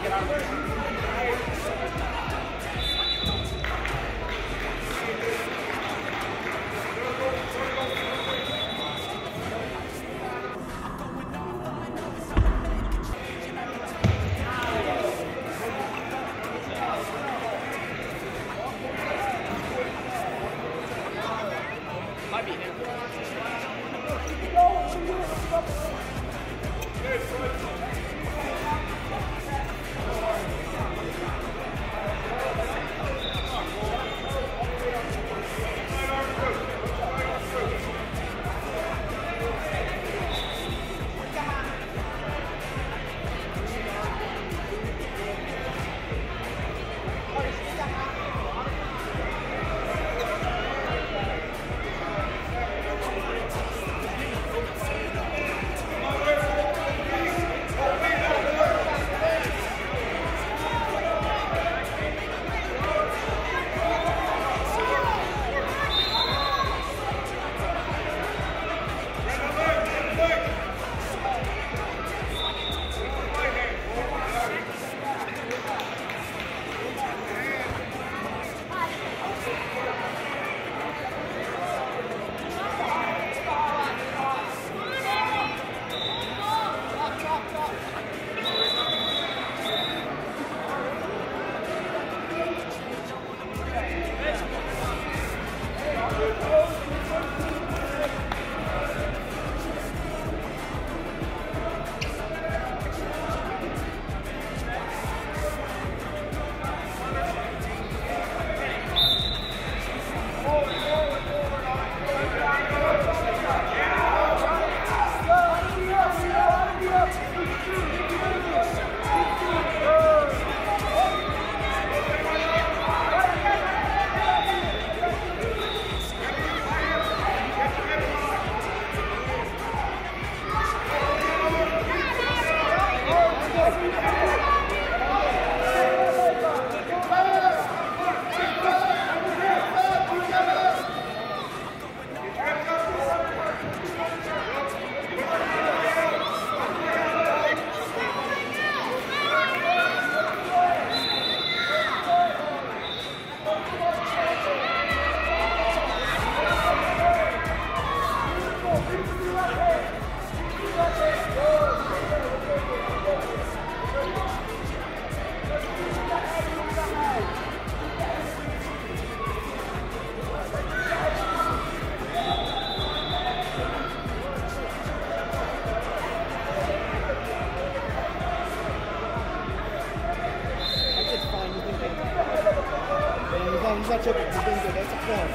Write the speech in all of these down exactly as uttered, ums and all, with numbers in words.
He's not tripping. He's doing good. That's a film.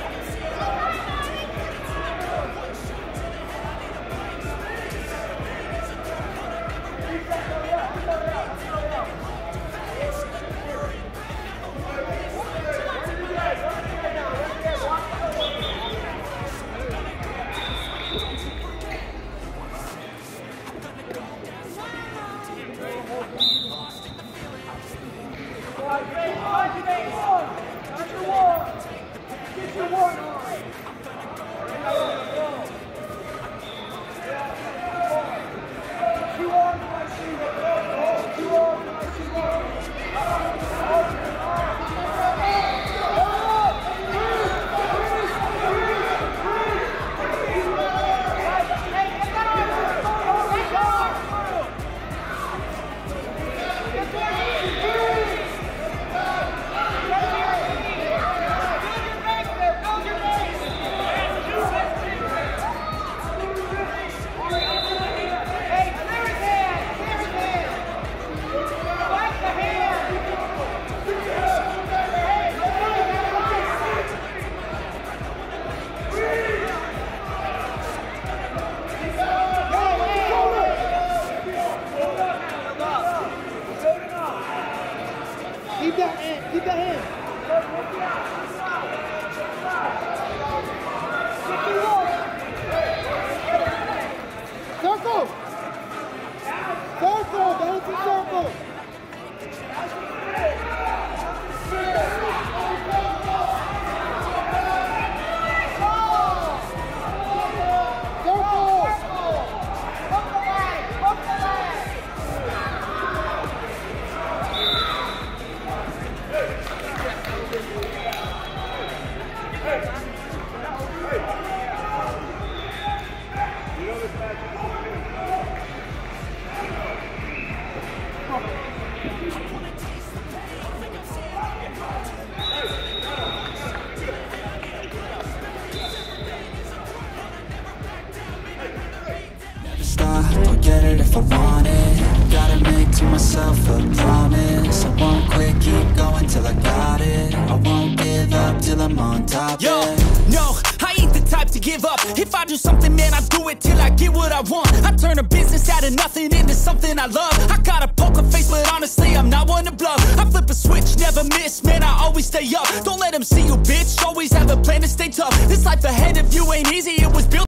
Stop, I'll get it if I want it. Gotta make to myself a promise. I won't quit, keep going till I got it. I won't give up till I'm on top. Yo, yeah. no, I ain't the type to give up. If I do something, man, I do it till I get what I want. I turn a business out of nothing into something I love. I got a poker face, but honestly, I'm not one to bluff. I flip a switch, never miss, man, I always stay up. Don't let them see you, bitch, always have a plan to stay tough. This life ahead of you ain't easy, it was built